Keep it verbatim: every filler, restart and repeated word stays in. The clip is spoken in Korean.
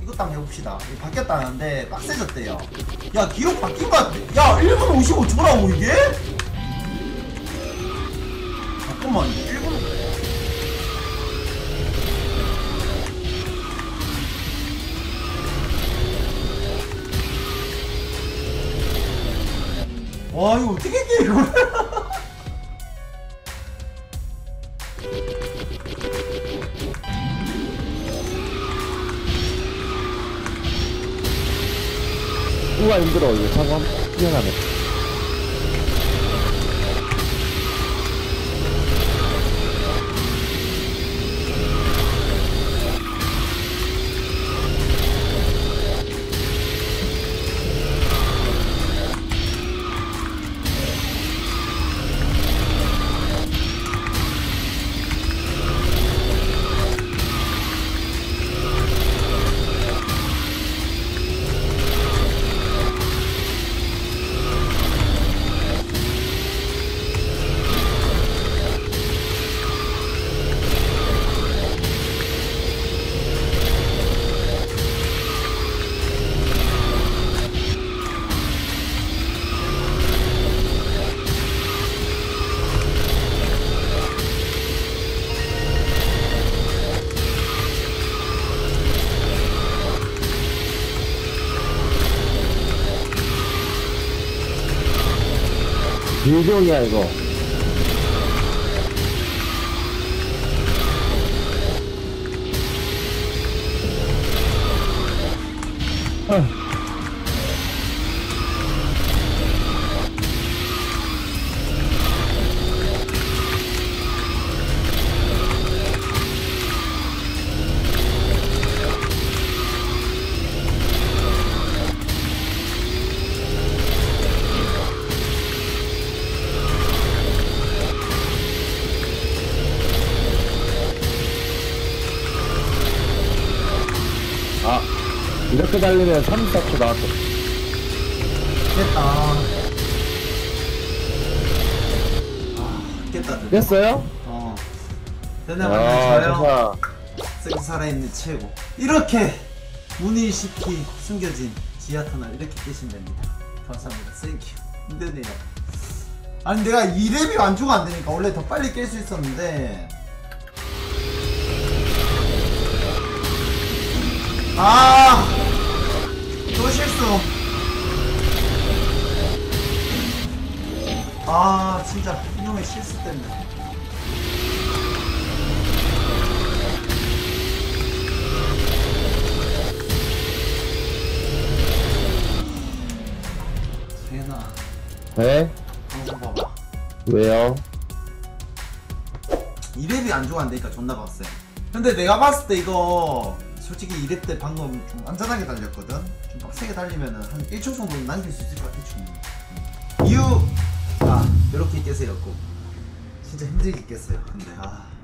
이것도 한번 해봅시다. 이거 바뀌었다는데 빡세졌대요. 야 기록 바뀐 거 같아. 야 일 분 오십오 초라고 이게? 잠깐만 일 분 와 이거 어떻게 깨 이걸? 우와 힘들어. 이거 차고 한번 뛰어나네. 빌종이야 이거. 어. 아, 이렇게 달리면 삼십사 초 나왔어. 됐다. 아, 깼다. 됐다. 됐어요? 어. 됐네, 아, 맞아요. 좋다. 쓱 살아있는 최고. 이렇게 무늬시키 숨겨진 지하 터널 이렇게 깨시면 됩니다. 감사합니다. 땡큐. 힘드네요. 아니 내가 이 렙이 완주가 안 되니까 원래 더 빨리 깰 수 있었는데. 아, 또 실수. 아, 진짜 이놈의 실수 때문에. 세나, 네? 방송 봐봐. 왜요? 이 렙이 안 좋아 안 되니까 존나 빡세. 근데 내가 봤을 때 이거 솔직히 이 렙 때 방금 좀 안전하게 달렸거든? 좀 빡세게 달리면은 한 일 초 정도는 남길 수 있을 것 같아, 충분히. 이유! 아, 요렇게 깨세였고. 진짜 힘들게 깼어요. 근데, 아.